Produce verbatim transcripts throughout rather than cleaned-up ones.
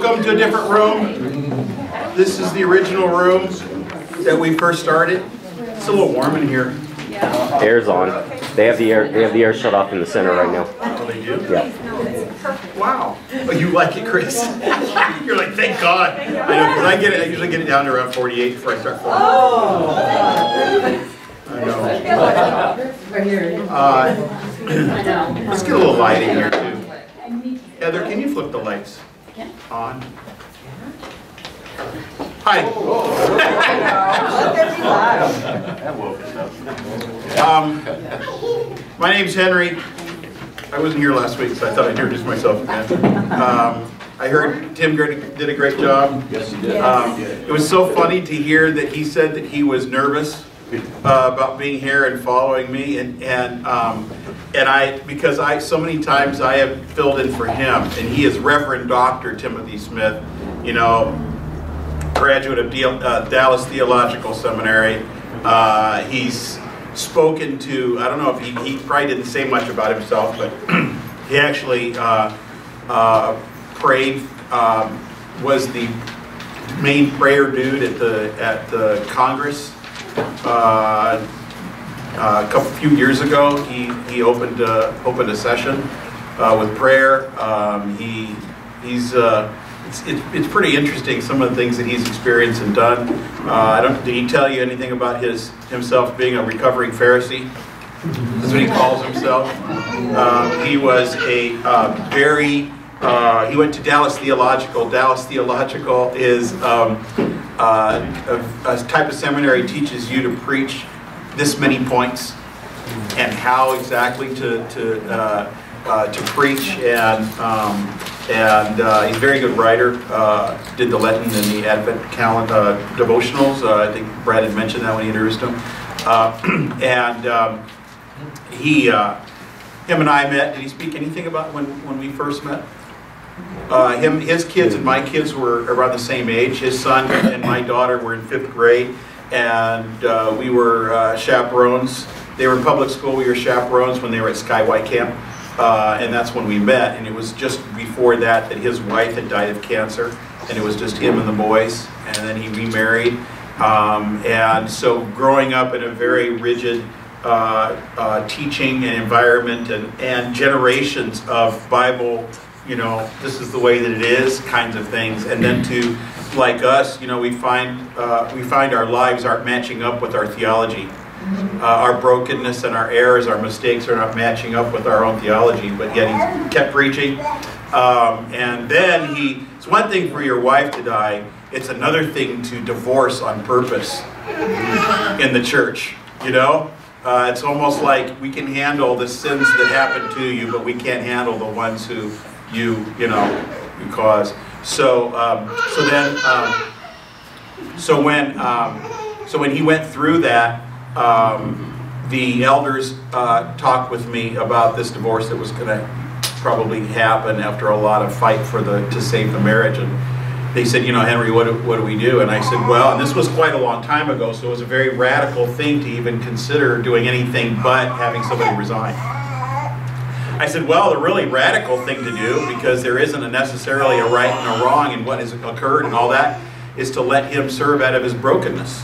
Welcome to a different room. This is the original room that we first started. It's a little warm in here. Air's on. They have the air. They have the air shut off in the center right now. Oh, they do? Yeah. Wow. Oh, you like it, Chris? You're like, thank God. I know, because I get it. I usually get it down to around forty-eight before I start falling. Oh. I know. Uh, let's get a little light in here too. Heather, can you flip the lights on? Hi. um, my name's Henry. I wasn't here last week, so I thought I'd introduce myself again. Um, I heard Tim did a great job. Yes, he did. Um, it was so funny to hear that he said that he was nervous uh, about being here and following me, and and um, and I because I so many times I have filled in for him, and he is Reverend Doctor Timothy Smith, you know, graduate of D uh, Dallas Theological Seminary. Uh, he's spoken to, I don't know if he, he probably didn't say much about himself, but he actually uh, uh, prayed, um, was the main prayer dude at the at the Congress. Uh, uh, a couple few years ago, he he opened uh, opened a session uh, with prayer. Um, he he's uh, it's, it's it's pretty interesting, some of the things that he's experienced and done. Uh, I don't did he tell you anything about his himself being a recovering Pharisee? That's what he calls himself. Um, he was a uh, very uh, he went to Dallas Theological. Dallas Theological is um, uh, a, a type of seminary teaches you to preach this many points and how exactly to to uh, uh, to preach, and um, and uh, he's a very good writer. Uh, did the Lenten and the Advent calendar uh, devotionals. Uh, I think Brad had mentioned that when he introduced him. Uh, and um, he, uh, him and I met. Did he speak anything about when when we first met? Uh, him, his kids and my kids were around the same age. His son and my daughter were in fifth grade, and uh, we were uh, chaperones. They were in public school. We were chaperones when they were at Skyway Camp, uh, and that's when we met. And it was just before that that his wife had died of cancer, and it was just him and the boys. And then he remarried, um, and so growing up in a very rigid uh, uh, teaching and environment, and and generations of Bible, you know, this is the way that it is, kinds of things, and then to, like us, you know, we find uh, we find our lives aren't matching up with our theology. Uh, our brokenness and our errors, our mistakes are not matching up with our own theology, but yet he kept preaching. Um, and then he, it's one thing for your wife to die, it's another thing to divorce on purpose in the church, you know? Uh, it's almost like we can handle the sins that happen to you, but we can't handle the ones who you, you know, you cause. So, um, so then, um, so when, um, so when he went through that, um, the elders uh, talked with me about this divorce that was going to probably happen after a lot of fight for the to save the marriage, and they said, you know, Henry, what do, what do we do? And I said, well, and this was quite a long time ago, so it was a very radical thing to even consider doing anything but having somebody resign. I said, well, the really radical thing to do, because there isn't a necessarily a right and a wrong in what has occurred and all that, is to let him serve out of his brokenness.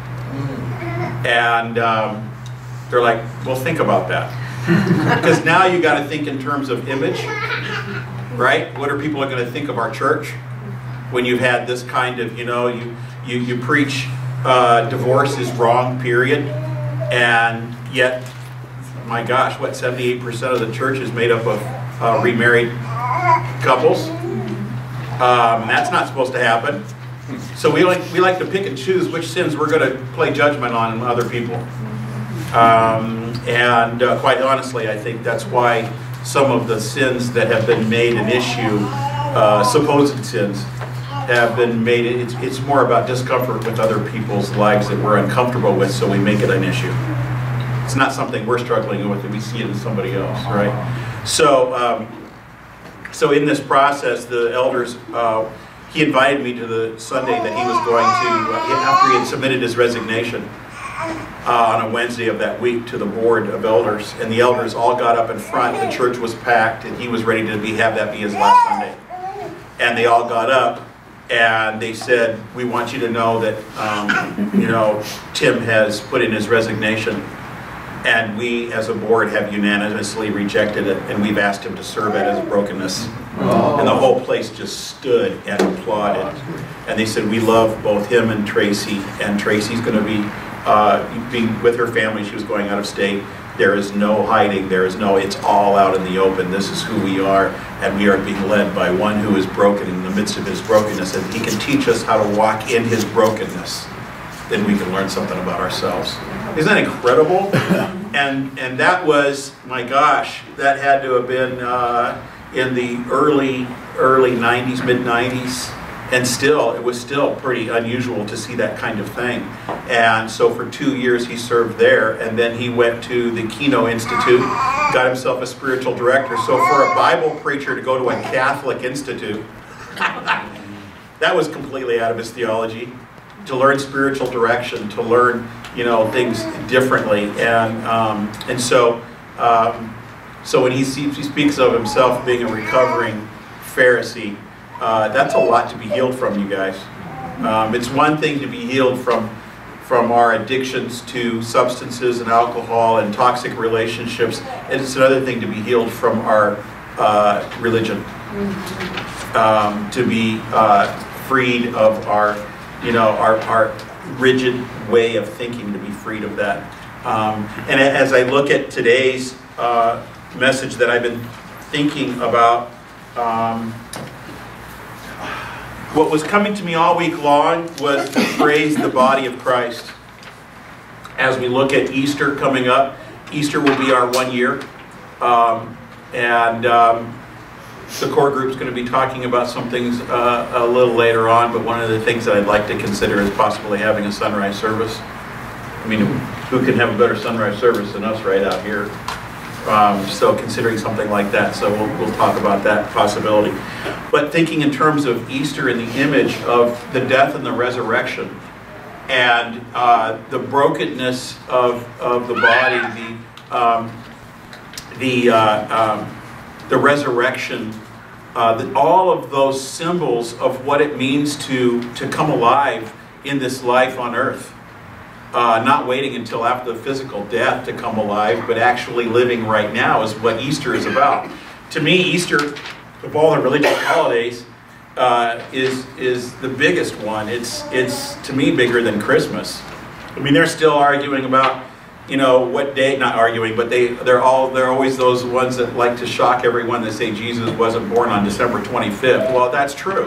And um, they're like, well, think about that. Because now you got to think in terms of image, right? What are people going to think of our church when you've had this kind of, you know, you, you, you preach uh, divorce is wrong, period, and yet, my gosh, what, seventy-eight percent of the church is made up of uh, remarried couples. Um, that's not supposed to happen. So we like, we like to pick and choose which sins we're going to play judgment on in other people. Um, and uh, quite honestly, I think that's why some of the sins that have been made an issue, uh, supposed sins, have been made, it's, it's more about discomfort with other people's lives that we're uncomfortable with, so we make it an issue. It's not something we're struggling with, and we see it in somebody else, right? So, um, so in this process, the elders, uh, he invited me to the Sunday that he was going to, uh, after he had submitted his resignation uh, on a Wednesday of that week to the board of elders, and the elders all got up in front, the church was packed, and he was ready to be, have that be his last Sunday. and they all got up, and they said, we want you to know that, um, you know, Tim has put in his resignation, and we as a board have unanimously rejected it, and we've asked him to serve at his brokenness. Oh. And the whole place just stood and applauded. And they said, we love both him and Tracy, and Tracy's going to be, uh, be with her family. She was going out of state. There is no hiding. There is no, it's all out in the open. This is who we are, and we are being led by one who is broken in the midst of his brokenness, and he can teach us how to walk in his brokenness. Then we can learn something about ourselves. Isn't that incredible? and and that was, my gosh, that had to have been uh, in the early early nineties, mid nineties, and still, it was still pretty unusual to see that kind of thing. And so for two years he served there, and then he went to the Keno Institute, got himself a spiritual director. So for a Bible preacher to go to a Catholic institute, that was completely out of his theology. To learn spiritual direction, to learn, you know, things differently, and um, and so um, so when he, sees, he speaks of himself being a recovering Pharisee, uh, that's a lot to be healed from, you guys. Um, it's one thing to be healed from from our addictions to substances and alcohol and toxic relationships, and it's another thing to be healed from our uh, religion, um, to be uh, freed of our you know, our, our rigid way of thinking, to be freed of that. Um, and as I look at today's uh, message that I've been thinking about, um, what was coming to me all week long was the phrase, the body of Christ. As we look at Easter coming up, Easter will be our one year. Um, and um, the core group is going to be talking about some things uh, a little later on, but one of the things that I'd like to consider is possibly having a sunrise service. I mean, who can have a better sunrise service than us right out here? Um, so considering something like that, so we'll, we'll talk about that possibility. But thinking in terms of Easter in the image of the death and the resurrection, and uh, the brokenness of, of the body, the, um, the, uh, um, the resurrection, Uh, that all of those symbols of what it means to, to come alive in this life on earth. Uh, not waiting until after the physical death to come alive, but actually living right now is what Easter is about. To me, Easter, of all the religious holidays, uh, is, is the biggest one. It's, it's, to me, bigger than Christmas. I mean, they're still arguing about, you know, what day, not arguing, but they, they're all, they're always those ones that like to shock everyone that say Jesus wasn't born on December twenty-fifth. Well, that's true.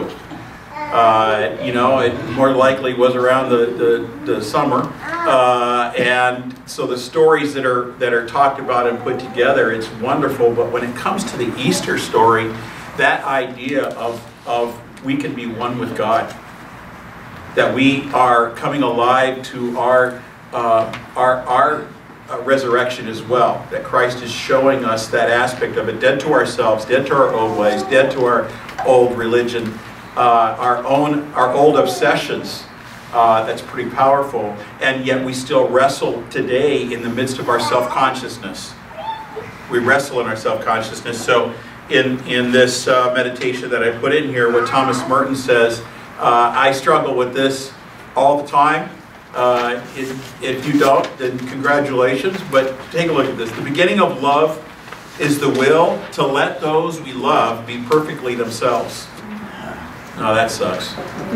Uh, you know, it more likely was around the, the, the summer. Uh, and so the stories that are, that are talked about and put together, it's wonderful. But when it comes to the Easter story, that idea of, of we can be one with God, that we are coming alive to our Uh, our, our uh, resurrection as well, that Christ is showing us that aspect of it, dead to ourselves, dead to our old ways, dead to our old religion, uh, our own, our old obsessions. Uh, that's pretty powerful, and yet we still wrestle today in the midst of our self-consciousness. We wrestle in our self-consciousness. So in, in this uh, meditation that I put in here, what Thomas Merton says, uh, I struggle with this all the time. Uh, if, if you don't, then congratulations, but take a look at this. The beginning of love is the will to let those we love be perfectly themselves. Oh, that sucks.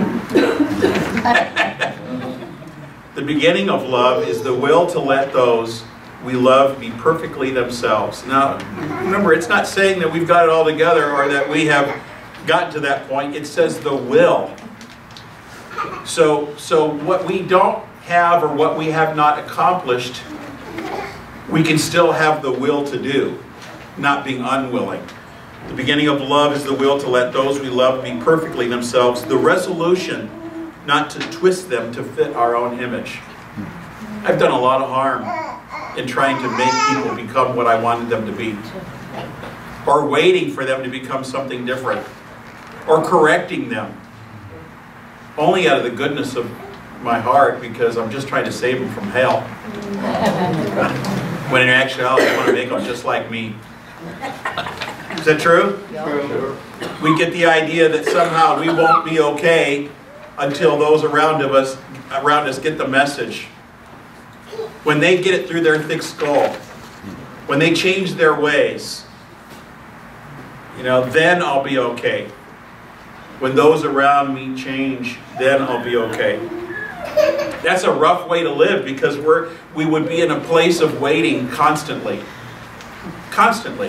The beginning of love is the will to let those we love be perfectly themselves. Now, remember, it's not saying that we've got it all together or that we have gotten to that point. It says the will. So, so what we don't have or what we have not accomplished, we can still have the will to do, not being unwilling. The beginning of love is the will to let those we love be perfectly themselves, the resolution not to twist them to fit our own image. I've done a lot of harm in trying to make people become what I wanted them to be, or waiting for them to become something different, or correcting them, only out of the goodness of my heart, because I'm just trying to save them from hell. When in actuality, I want to make them just like me. Is that true? Yeah. We get the idea that somehow we won't be okay until those around of us, around us get the message. When they get it through their thick skull, when they change their ways, you know, then I'll be okay. When those around me change, then I'll be okay. That's a rough way to live, because we're we would be in a place of waiting constantly. Constantly.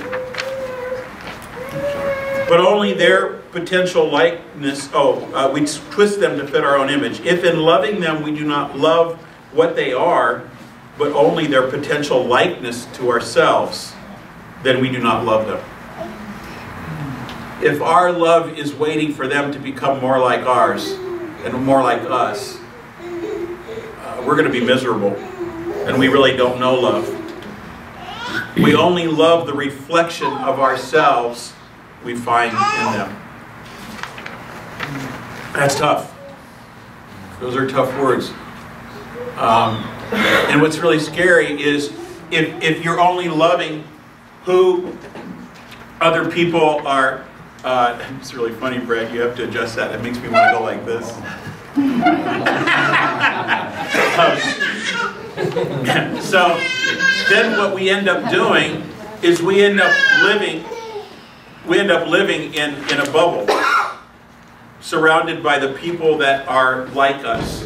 But only their potential likeness, oh, uh, we twist them to fit our own image. If in loving them we do not love what they are, but only their potential likeness to ourselves, then we do not love them. If our love is waiting for them to become more like ours and more like us, uh, we're going to be miserable, and we really don't know love. We only love the reflection of ourselves we find in them. That's tough. Those are tough words. Um, and what's really scary is if, if you're only loving who other people are. Uh, it's really funny, Brad. You have to adjust that. It makes me want to go like this. um, so then what we end up doing is we end up living we end up living in, in a bubble, surrounded by the people that are like us.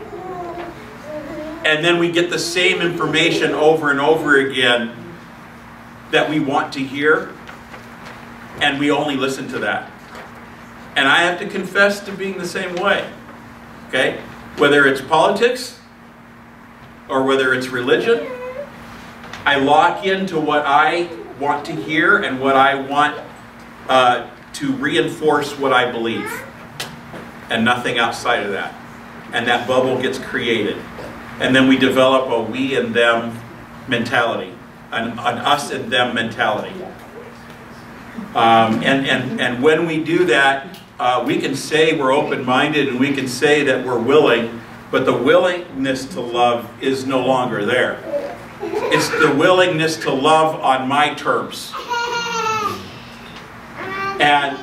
And then we get the same information over and over again that we want to hear, and we only listen to that. And I have to confess to being the same way. Okay? Whether it's politics or whether it's religion, I lock into what I want to hear and what I want uh, to reinforce what I believe, and nothing outside of that. And that bubble gets created. And then we develop a we and them mentality, an, an us and them mentality. Um, and, and, and when we do that, uh, we can say we're open-minded and we can say that we're willing, but the willingness to love is no longer there. It's the willingness to love on my terms. And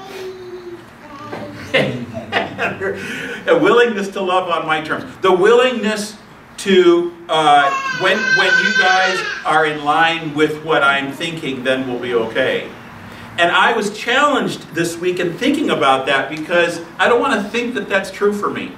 a willingness to love on my terms. The willingness to, uh, when, when you guys are in line with what I'm thinking, then we'll be okay. And I was challenged this week in thinking about that, because I don't want to think that that's true for me.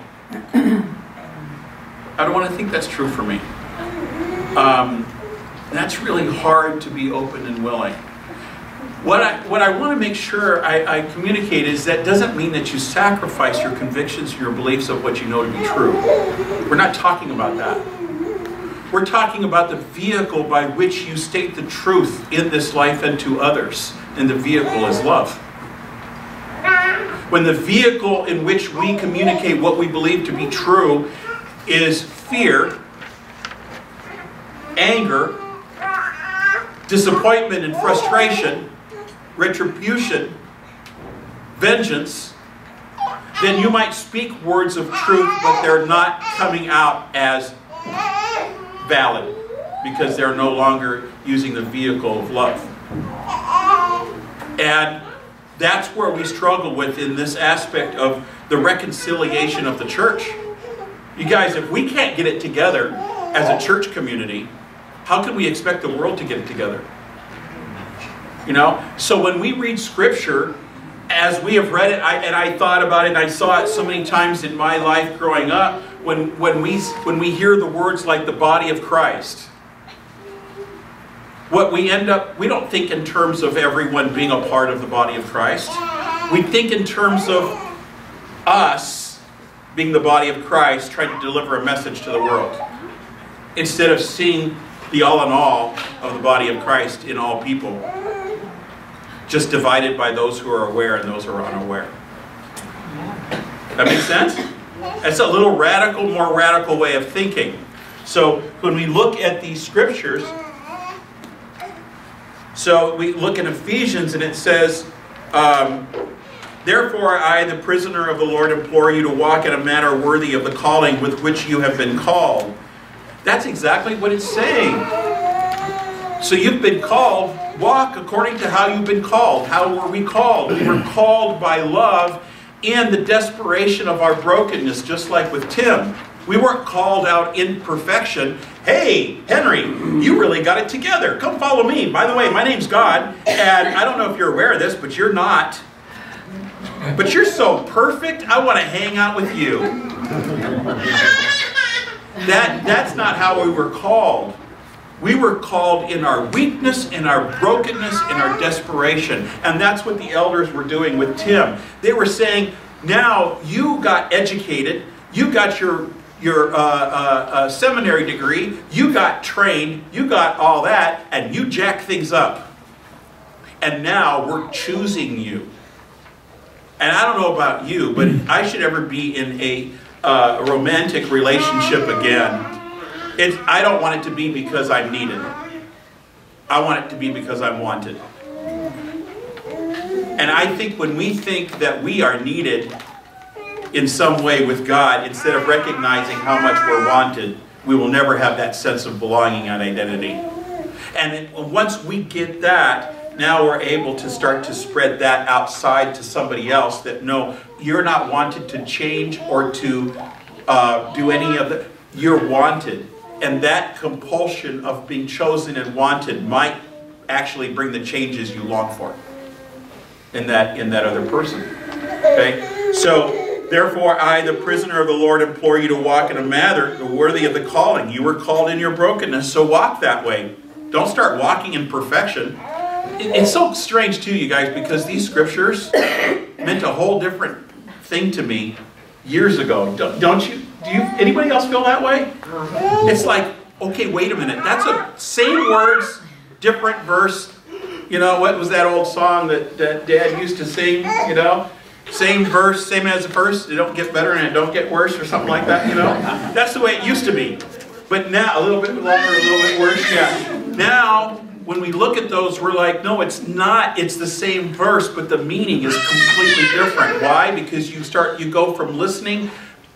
I don't want to think that's true for me. Um, that's really hard to be open and willing. What I, what I want to make sure I, I communicate is that doesn't mean that you sacrifice your convictions, your beliefs of what you know to be true. We're not talking about that. We're talking about the vehicle by which you state the truth in this life and to others. And the vehicle is love. When the vehicle in which we communicate what we believe to be true is fear, anger, disappointment and frustration, retribution, vengeance, then you might speak words of truth, but they're not coming out as valid because they're no longer using the vehicle of love. And that's where we struggle with in this aspect of the reconciliation of the church. You guys, if we can't get it together as a church community, how can we expect the world to get it together? You know? So when we read Scripture, as we have read it, I, and I thought about it, and I saw it so many times in my life growing up, when, when, we, when we hear the words like the body of Christ, what we end up, we don't think in terms of everyone being a part of the body of Christ. We think in terms of us being the body of Christ trying to deliver a message to the world, instead of seeing the all in all of the body of Christ in all people, just divided by those who are aware and those who are unaware. That makes sense? That's a little radical, more radical way of thinking. So when we look at these scriptures, so we look in Ephesians and it says, um, therefore I, the prisoner of the Lord, implore you to walk in a manner worthy of the calling with which you have been called. That's exactly what it's saying. So you've been called, walk according to how you've been called. How were we called? We were called by love in the desperation of our brokenness, just like with Tim. We weren't called out in perfection. Hey, Henry, you really got it together. Come follow me. By the way, my name's God, and I don't know if you're aware of this, but you're not. But you're so perfect, I want to hang out with you. That, that's not how we were called. We were called in our weakness, in our brokenness, in our desperation. And that's what the elders were doing with Tim. They were saying, now you got educated, you got your, your uh, uh, uh, seminary degree, you got trained, you got all that, and you jack things up. And now we're choosing you. And I don't know about you, but if I should ever be in a uh, romantic relationship again, It's, I don't want it to be because I'm needed. I want it to be because I'm wanted. And I think when we think that we are needed in some way with God, instead of recognizing how much we're wanted, we will never have that sense of belonging and identity. And then once we get that, now we're able to start to spread that outside to somebody else, that no, you're not wanted to change or to uh, do any of the, you're wanted. And that compulsion of being chosen and wanted might actually bring the changes you long for in that, in that other person. Okay? So, therefore I, the prisoner of the Lord, implore you to walk in a manner worthy of the calling. You were called in your brokenness, so walk that way. Don't start walking in perfection. It's so strange too, you guys, because these scriptures meant a whole different thing to me years ago. Don't you? Do you? Anybody else feel that way? It's like, okay, wait a minute. That's a same words, different verse. You know, what was that old song that, that Dad used to sing? You know, same verse, same as verse. It don't get better and it don't get worse, or something like that. You know, that's the way it used to be. But now a little bit longer, a little bit worse. Yeah. Now, when we look at those, we're like, no, it's not. It's the same verse, but the meaning is completely different. Why? Because you start, you go from listening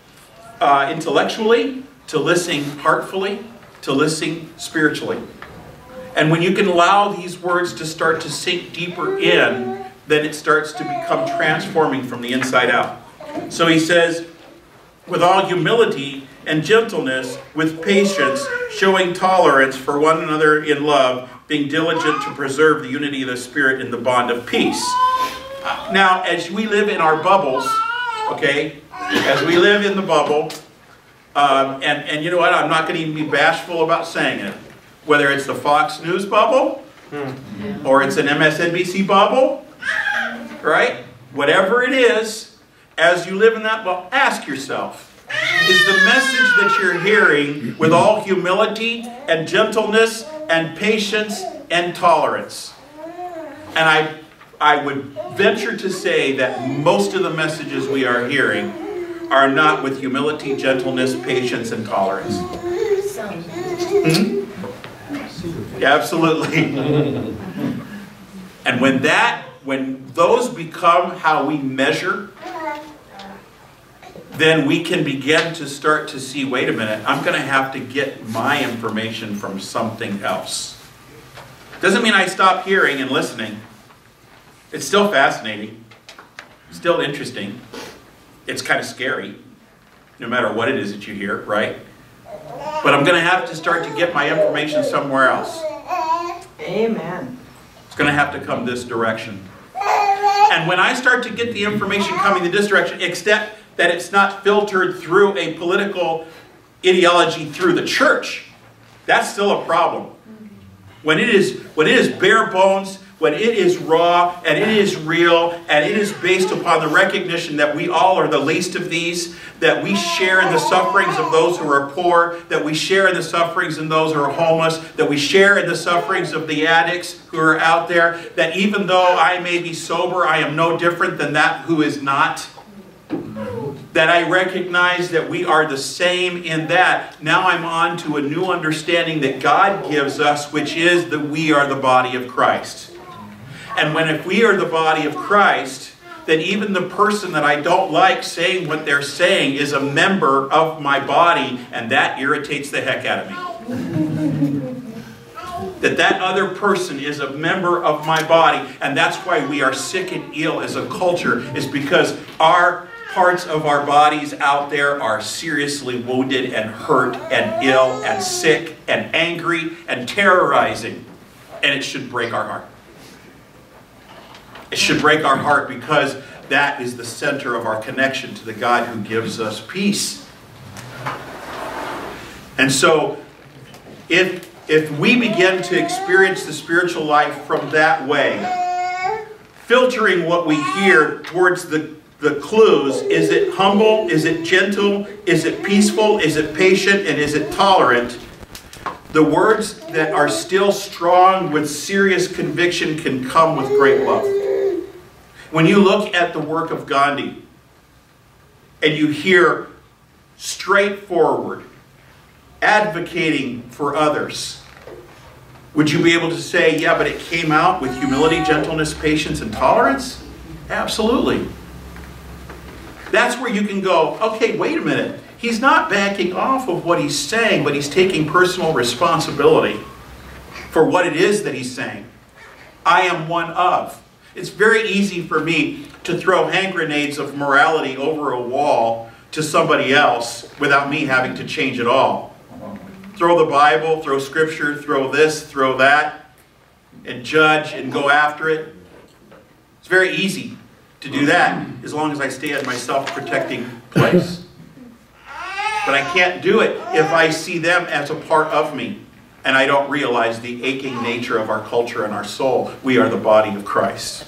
Uh, intellectually, to listening heartfully, to listening spiritually. And when you can allow these words to start to sink deeper in, then it starts to become transforming from the inside out. So he says, with all humility and gentleness, with patience, showing tolerance for one another in love, being diligent to preserve the unity of the Spirit in the bond of peace. Now, as we live in our bubbles, okay, as we live in the bubble, um, and, and you know what, I'm not going to even be bashful about saying it. Whether it's the Fox News bubble, or it's an M S N B C bubble, right? Whatever it is, as you live in that bubble, ask yourself, is the message that you're hearing with all humility and gentleness and patience and tolerance? And I, I would venture to say that most of the messages we are hearing are not with humility, gentleness, patience, and tolerance. Hmm? Yeah, absolutely. And when that, when those become how we measure, then we can begin to start to see, wait a minute, I'm going to have to get my information from something else. Doesn't mean I stop hearing and listening. It's still fascinating. Still interesting. It's kind of scary, no matter what it is that you hear, right? But I'm going to have to start to get my information somewhere else. Amen. It's going to have to come this direction. And when I start to get the information coming in this direction, except that it's not filtered through a political ideology through the church, that's still a problem. When it is, when it is bare bones, when it is raw, and it is real, and it is based upon the recognition that we all are the least of these, that we share in the sufferings of those who are poor, that we share in the sufferings of those who are homeless, that we share in the sufferings of the addicts who are out there, that even though I may be sober, I am no different than that who is not. That I recognize that we are the same in that. Now I'm on to a new understanding that God gives us, which is that we are the body of Christ. And when if we are the body of Christ, then even the person that I don't like saying what they're saying is a member of my body, and that irritates the heck out of me. That that other person is a member of my body. And that's why we are sick and ill as a culture, is because our parts of our bodies out there are seriously wounded and hurt and ill and sick and angry and terrorizing. And it should break our heart. It should break our heart, because that is the center of our connection to the God who gives us peace. And so, if, if we begin to experience the spiritual life from that way, filtering what we hear towards the, the clues, is it humble, is it gentle, is it peaceful, is it patient, and is it tolerant? The words that are still strong with serious conviction can come with great love. When you look at the work of Gandhi and you hear straightforward, advocating for others, would you be able to say, yeah, but it came out with humility, gentleness, patience, and tolerance? Absolutely. That's where you can go, okay, wait a minute. He's not backing off of what he's saying, but he's taking personal responsibility for what it is that he's saying. I am one of. It's very easy for me to throw hand grenades of morality over a wall to somebody else without me having to change it all. Throw the Bible, throw Scripture, throw this, throw that, and judge and go after it. It's very easy to do that as long as I stay in my self-protecting place. But I can't do it if I see them as a part of me and I don't realize the aching nature of our culture and our soul. We are the body of Christ.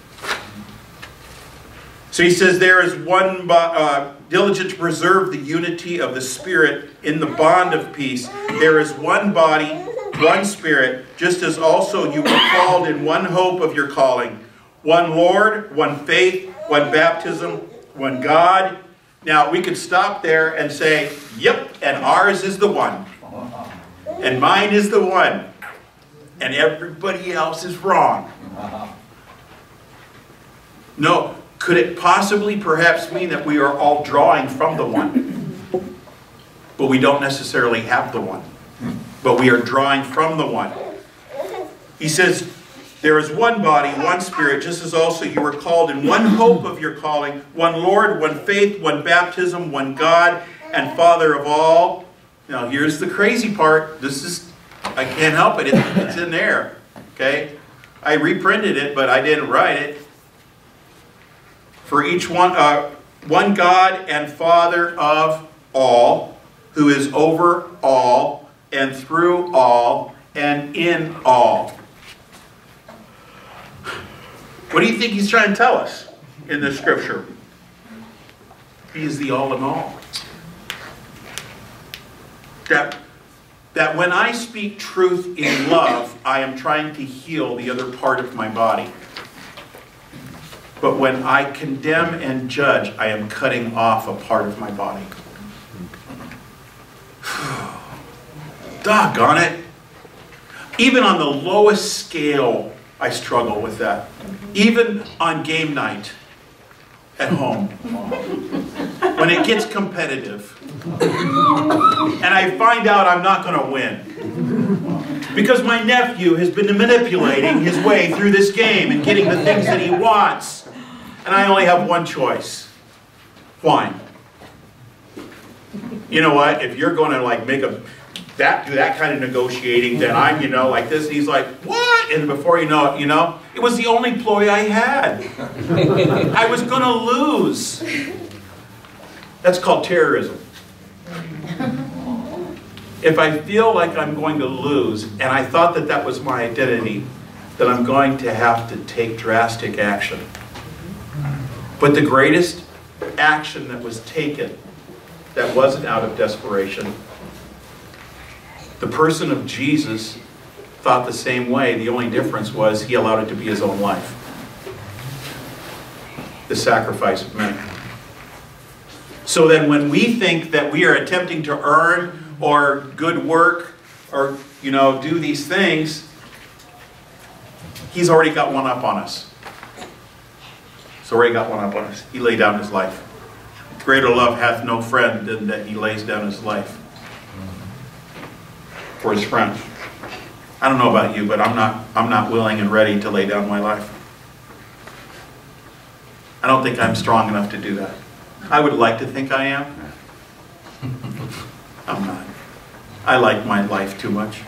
So he says, there is one uh, diligent to preserve the unity of the Spirit in the bond of peace. There is one body, one Spirit, just as also you were called in one hope of your calling. One Lord, one faith, one baptism, one God. Now, we could stop there and say, yep, and ours is the one. And mine is the one. And everybody else is wrong. No, could it possibly perhaps mean that we are all drawing from the one? But we don't necessarily have the one. But we are drawing from the one. He says, there is one body, one Spirit, just as also you were called in one hope of your calling, one Lord, one faith, one baptism, one God and Father of all. Now here's the crazy part. This is, I can't help it. It's in there. Okay? I reprinted it, but I didn't write it. For each one, uh, one God and Father of all, who is over all and through all and in all. What do you think he's trying to tell us in this scripture? He is the all in all. That, that when I speak truth in love, I am trying to heal the other part of my body. But when I condemn and judge, I am cutting off a part of my body. Doggone it. Even on the lowest scale, I struggle with that. Even on game night at home. When it gets competitive. And I find out I'm not going to win. Because my nephew has been manipulating his way through this game and getting the things that he wants. And I only have one choice. Whine. You know what? If you're going to like make a that do that kind of negotiating, then I'm, you know, like this. And he's like, what? And before you know it, you know, it was the only ploy I had. I was going to lose. That's called terrorism. If I feel like I'm going to lose, and I thought that that was my identity, then I'm going to have to take drastic action. But the greatest action that was taken, that wasn't out of desperation, the person of Jesus thought the same way. The only difference was he allowed it to be his own life. The sacrifice of many. So then when we think that we are attempting to earn or good work or, you know, do these things, he's already got one up on us. He's already got one up on us. He laid down his life. Greater love hath no friend than that he lays down his life for his friend. I don't know about you, but I'm not, I'm not willing and ready to lay down my life. I don't think I'm strong enough to do that. I would like to think I am. I'm not. I like my life too much.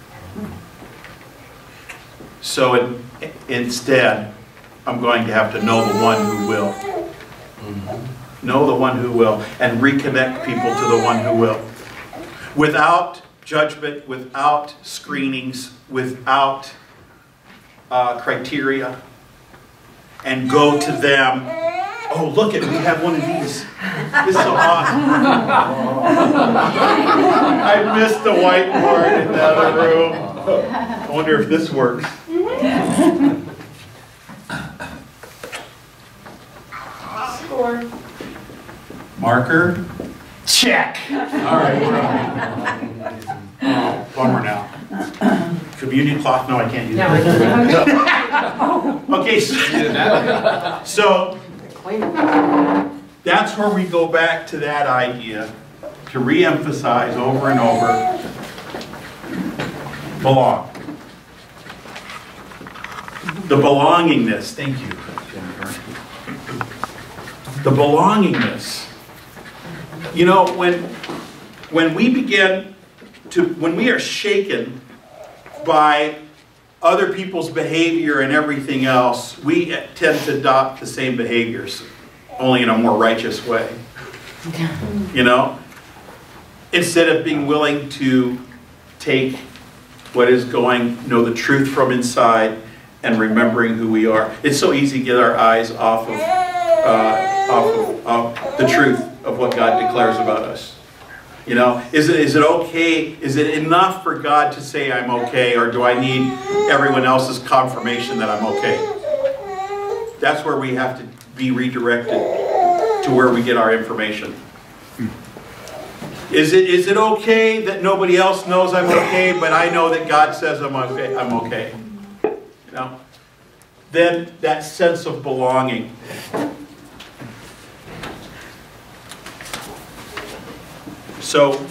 So it, instead, I'm going to have to know the one who will. Know the one who will, and reconnect people to the one who will. Without judgment, without screenings, without uh, criteria, and go to them. Oh, look it, we have one of these. This is so awesome. I missed the whiteboard in the other room. I wonder if this works. Score. Marker. Check. All right, we're on. Oh, bummer now. Communion cloth? No, I can't use that. Okay, so, so that's where we go back to that idea to re-emphasize over and over. Belong. The belongingness. Thank you, Jennifer. The belongingness. You know, when when we begin to, when we are shaken by other people's behavior and everything else, we tend to adopt the same behaviors, only in a more righteous way. You know? Instead of being willing to take what is going, know the truth from inside, and remembering who we are. It's so easy to get our eyes off of, uh, off of, of the truth of what God declares about us. You know, is it, is it okay, is it enough for God to say I'm okay, or do I need everyone else's confirmation that I'm okay? That's where we have to be redirected to where we get our information. Is it, is it okay that nobody else knows I'm okay, but I know that God says I'm okay? I'm okay. You know? Then that sense of belonging. So,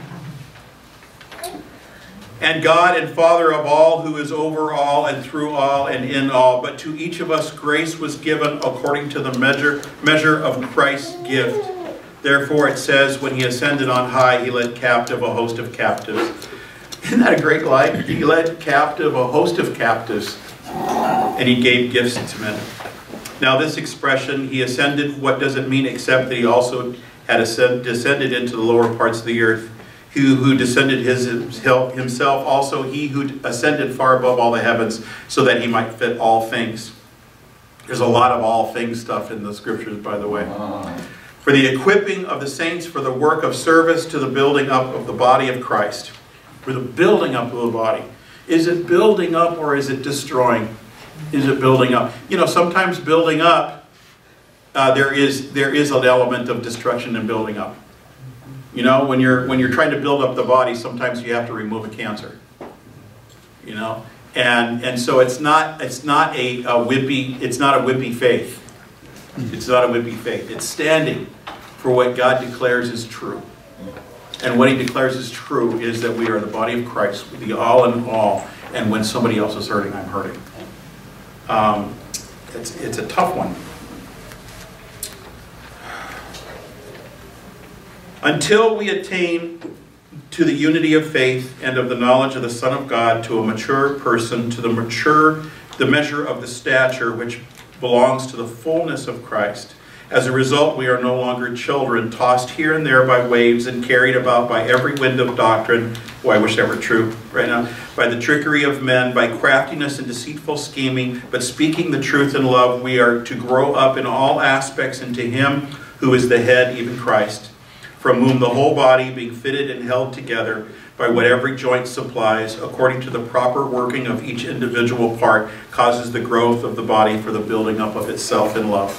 and God and Father of all, who is over all and through all and in all, but to each of us grace was given according to the measure, measure of Christ's gift. Therefore it says, when he ascended on high, he led captive a host of captives. Isn't that a great line? He led captive a host of captives, and he gave gifts to men. Now this expression, he ascended, what does it mean except that he also had ascend, descended into the lower parts of the earth? Who, who descended his, himself, also he who ascended far above all the heavens, so that he might fit all things. There's a lot of all things stuff in the scriptures, by the way. For the equipping of the saints for the work of service to the building up of the body of Christ. For the building up of the body. Is it building up or is it destroying? Is it building up? You know, sometimes building up, uh, there is there is an element of destruction in building up. You know, when you're when you're trying to build up the body, sometimes you have to remove a cancer. You know, and and so it's not it's not a, a wimpy it's not a wimpy faith. It's not a wimpy faith. It's standing for what God declares is true. And what he declares is true is that we are the body of Christ, the all in all. And when somebody else is hurting, I'm hurting. Um, it's, it's a tough one. Until we attain to the unity of faith and of the knowledge of the Son of God, to a mature person, to the mature, the measure of the stature which belongs to the fullness of Christ. As a result, we are no longer children, tossed here and there by waves and carried about by every wind of doctrine. Oh, I wish that were true right now. By the trickery of men, by craftiness and deceitful scheming, but speaking the truth in love, we are to grow up in all aspects into him who is the head, even Christ, from whom the whole body, being fitted and held together by what every joint supplies, according to the proper working of each individual part, causes the growth of the body for the building up of itself in love.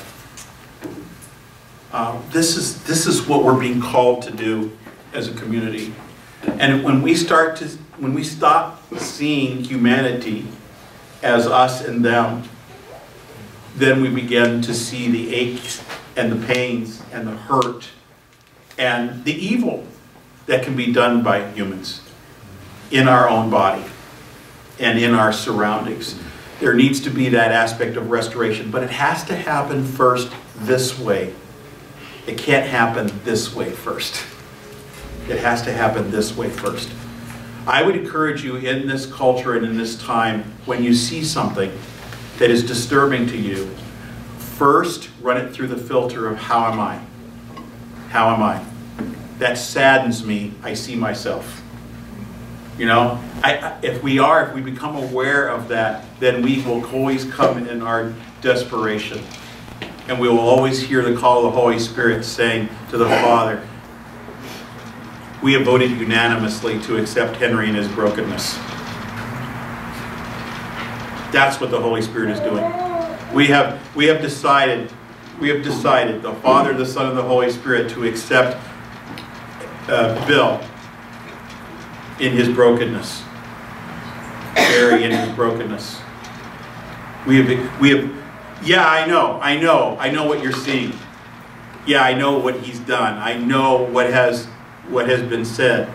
Uh, this is this is what we're being called to do as a community. And when we start to when we stop seeing humanity as us and them, then we begin to see the aches and the pains and the hurt and the evil that can be done by humans in our own body. and in our surroundings. There needs to be that aspect of restoration, but it has to happen first this way. It can't happen this way first. It has to happen this way first. I would encourage you in this culture and in this time, when you see something that is disturbing to you, first run it through the filter of how am I? How am I? That saddens me. I see myself. You know, I, if we are, if we become aware of that, then we will always come in our desperation. And we will always hear the call of the Holy Spirit saying to the Father, we have voted unanimously to accept Henry in his brokenness. That's what the Holy Spirit is doing. We have, we have decided, we have decided, the Father, the Son, and the Holy Spirit, to accept uh, Bill in his brokenness. Barry in his brokenness. We have, we have, yeah, I know, I know, I know what you're seeing. Yeah, I know what he's done. I know what has, what has been said.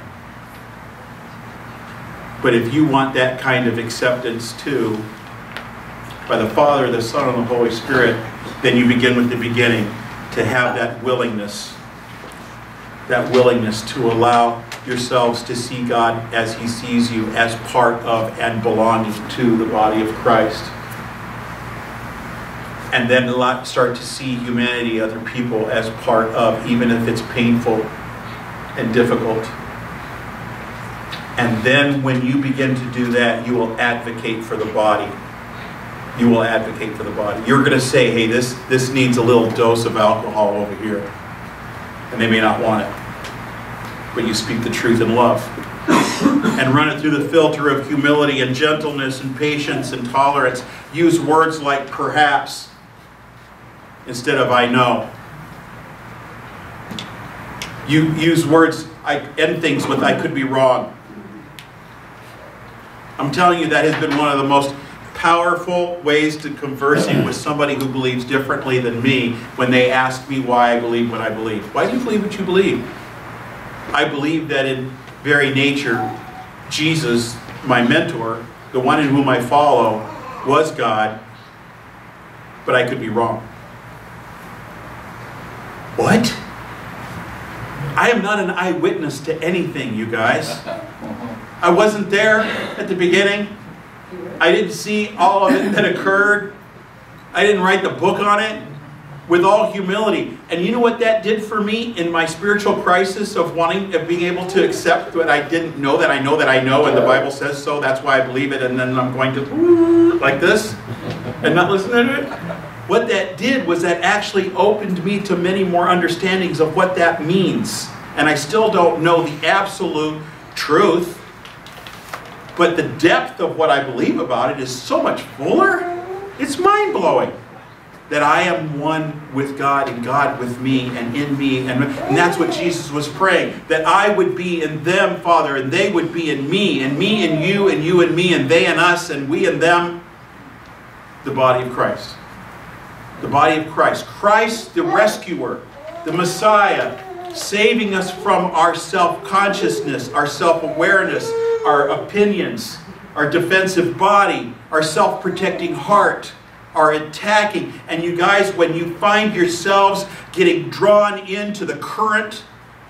But if you want that kind of acceptance too, by the Father, the Son, and the Holy Spirit, then you begin with the beginning to have that willingness, that willingness to allow yourselves to see God as He sees you, as part of and belonging to the body of Christ. And then start to see humanity, other people, as part of, even if it's painful and difficult. And then when you begin to do that, you will advocate for the body. You will advocate for the body. You're going to say, hey, this, this needs a little dose of alcohol over here. And they may not want it. But you speak the truth in love. And run it through the filter of humility and gentleness and patience and tolerance. Use words like perhaps instead of I know. You use words, I end things with I could be wrong. I'm telling you, that has been one of the most powerful ways to conversing with somebody who believes differently than me when they ask me why I believe what I believe. Why do you believe what you believe? I believe that in very nature, Jesus, my mentor, the one in whom I follow, was God, but I could be wrong. What? I am not an eyewitness to anything, you guys. I wasn't there at the beginning. I didn't see all of it that occurred. I didn't write the book on it. With all humility. And you know what that did for me in my spiritual crisis of wanting, of being able to accept what I didn't know that I know that I know, and the Bible says so, that's why I believe it, and then I'm going to like this and not listen to it. What that did was that actually opened me to many more understandings of what that means. And I still don't know the absolute truth, but the depth of what I believe about it is so much fuller. It's mind-blowing. That I am one with God and God with me and in me. And, and that's what Jesus was praying. That I would be in them, Father, and they would be in me. And me in you, and you and me, and they and us, and we and them. The body of Christ. The body of Christ. Christ, the rescuer, the Messiah, saving us from our self-consciousness, our self-awareness, our opinions, our defensive body, our self-protecting heart, are attacking. And you guys, when you find yourselves getting drawn into the current,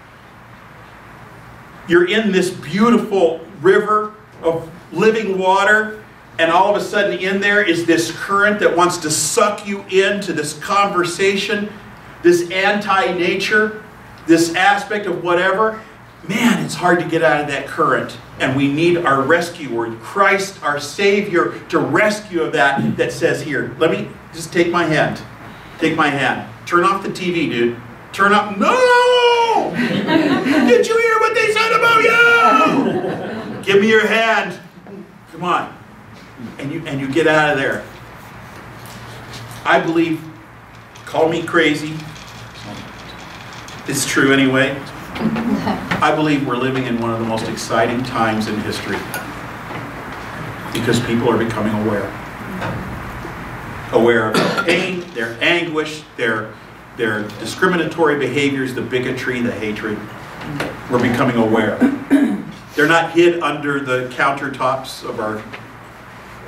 you're in this beautiful river of living water, and all of a sudden in there is this current that wants to suck you into this conversation, this anti-nature, this aspect of whatever. Man, it's hard to get out of that current. And we need our rescuer, Christ, our Savior, to rescue of that, that says here, let me just take my hand. Take my hand. Turn off the T V, dude. Turn off. No! Did you hear what they said about you? Give me your hand. Come on. And you, and you get out of there. I believe, call me crazy. It's true anyway. I believe we're living in one of the most exciting times in history because people are becoming aware. Aware of their pain, their anguish, their, their discriminatory behaviors, the bigotry, the hatred. We're becoming aware. They're not hid under the countertops of our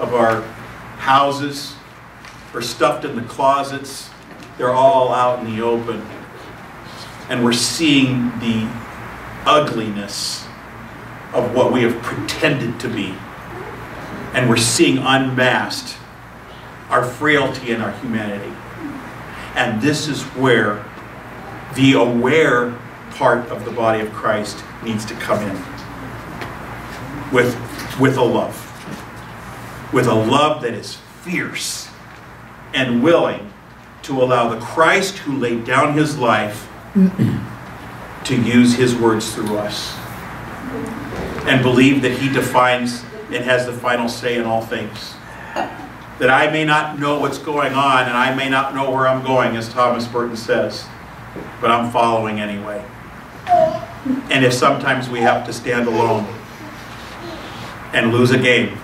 of our houses or stuffed in the closets. They're all out in the open. And we're seeing the ugliness of what we have pretended to be. And we're seeing unmasked our frailty and our humanity. And this is where the aware part of the body of Christ needs to come in. With, with a love. With a love that is fierce and willing to allow the Christ who laid down his life to use his words through us. And believe that he defines and has the final say in all things. That I may not know what's going on and I may not know where I'm going, as Thomas Burton says, but I'm following anyway. And if sometimes we have to stand alone and lose a game,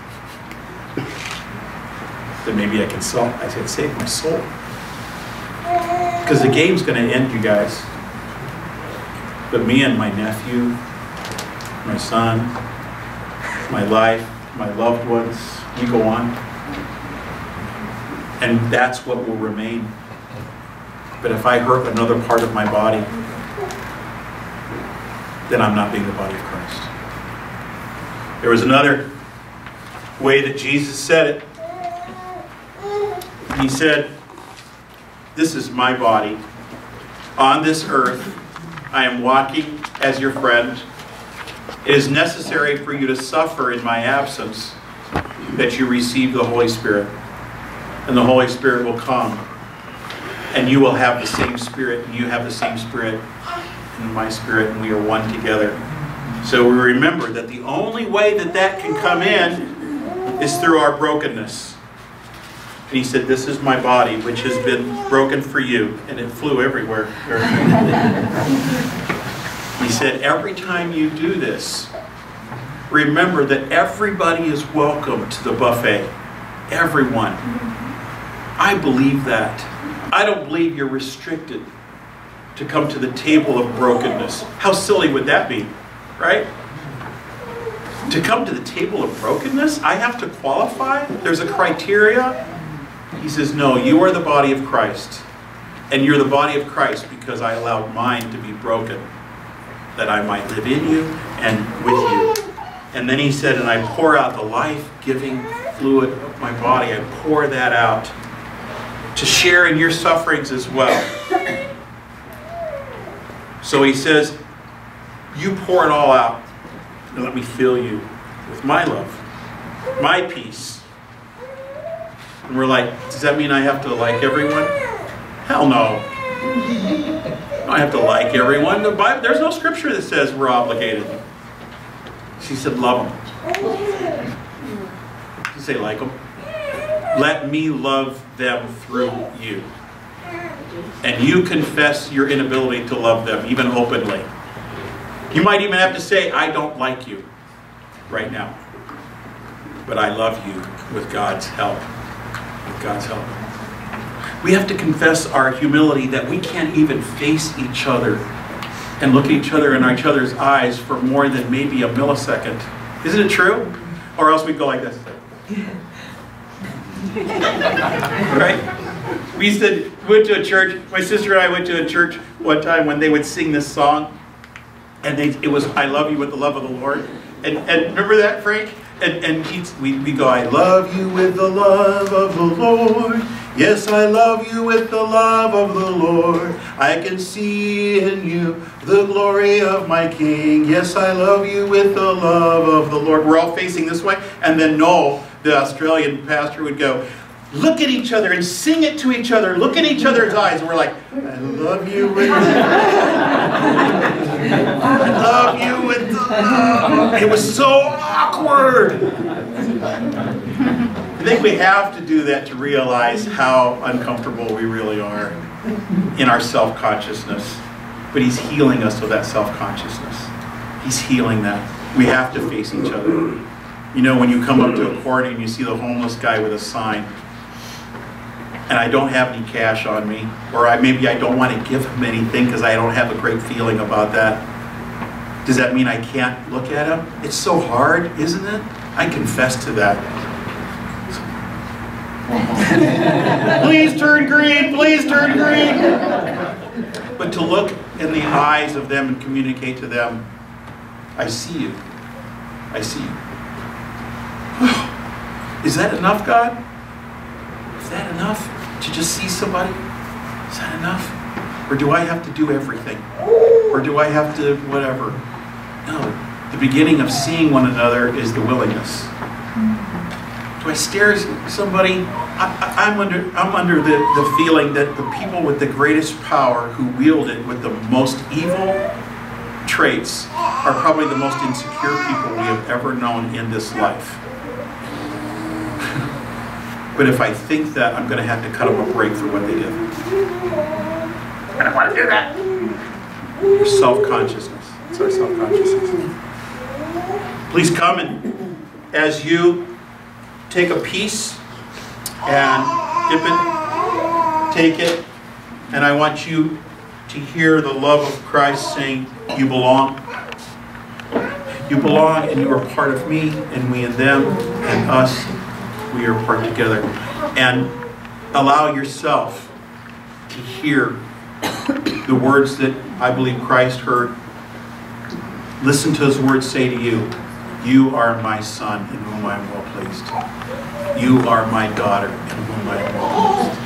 then maybe I can sell, I can save my soul. Because the game's going to end, you guys. But me and my nephew, my son, my life, my loved ones, we go on. And that's what will remain. But if I hurt another part of my body, then I'm not being the body of Christ. There was another way that Jesus said it. He said, "This is my body. On this earth, I am walking as your friend. It is necessary for you to suffer in my absence, that you receive the Holy Spirit. And the Holy Spirit will come. And you will have the same Spirit, and you have the same Spirit in my Spirit, and we are one together." So we remember that the only way that that can come in is through our brokenness. And he said, "This is my body, which has been broken for you." And it flew everywhere. He said, every time you do this, remember that everybody is welcome to the buffet. Everyone. I believe that. I don't believe you're restricted to come to the table of brokenness. How silly would that be, right? To come to the table of brokenness, I have to qualify? There's a criteria? He says, no, you are the body of Christ. And you're the body of Christ because I allowed mine to be broken, that I might live in you and with you. And then he said, and I pour out the life-giving fluid of my body. I pour that out to share in your sufferings as well. So he says, you pour it all out and let me fill you with my love, my peace. And we're like, does that mean I have to like everyone? Hell no. I don't have to like everyone. The Bible, there's no scripture that says we're obligated. She said, love them. You say, like them. Let me love them through you. And you confess your inability to love them, even openly. You might even have to say, I don't like you right now. But I love you with God's help. With God's help. We have to confess our humility that we can't even face each other and look at each other in each other's eyes for more than maybe a millisecond. Isn't it true? Or else we'd go like this. Right? We used to, went to a church, my sister and I went to a church one time when they would sing this song. And they, it was, I love you with the love of the Lord. And, and remember that, Frank? And, and he'd, we, we go, I love you with the love of the Lord. Yes, I love you with the love of the Lord. I can see in you the glory of my King. Yes, I love you with the love of the Lord. We're all facing this way. And then Noel, the Australian pastor, would go, look at each other and sing it to each other. Look at each other's eyes. And we're like, I love you with the I love you with the love. It was so awkward. I think we have to do that to realize how uncomfortable we really are in our self-consciousness. But he's healing us of that self-consciousness. He's healing that. We have to face each other. You know, when you come up to a court and you see the homeless guy with a sign, and I don't have any cash on me, or I, maybe I don't want to give him anything because I don't have a great feeling about that. Does that mean I can't look at him? It's so hard, isn't it? I confess to that. Please turn green, please turn green. But to look in the eyes of them and communicate to them, I see you. I see you. Is that enough, God? Is that enough to just see somebody? Is that enough? Or do I have to do everything? Or do I have to whatever? No. The beginning of seeing one another is the willingness. Do I stare at somebody? I, I, I'm under, I'm under the, the feeling that the people with the greatest power who wield it with the most evil traits are probably the most insecure people we have ever known in this life. But if I think that, I'm going to have to cut them a break for what they did. I don't want to do that. Your self-consciousness. It's our self-consciousness. Please come and as you take a piece and dip it, take it, and I want you to hear the love of Christ saying, you belong. You belong and you are part of me and we and them and us. We are part together. And allow yourself to hear the words that I believe Christ heard. Listen to his words say to you, you are my son in whom I am well pleased. You are my daughter in whom I am well pleased.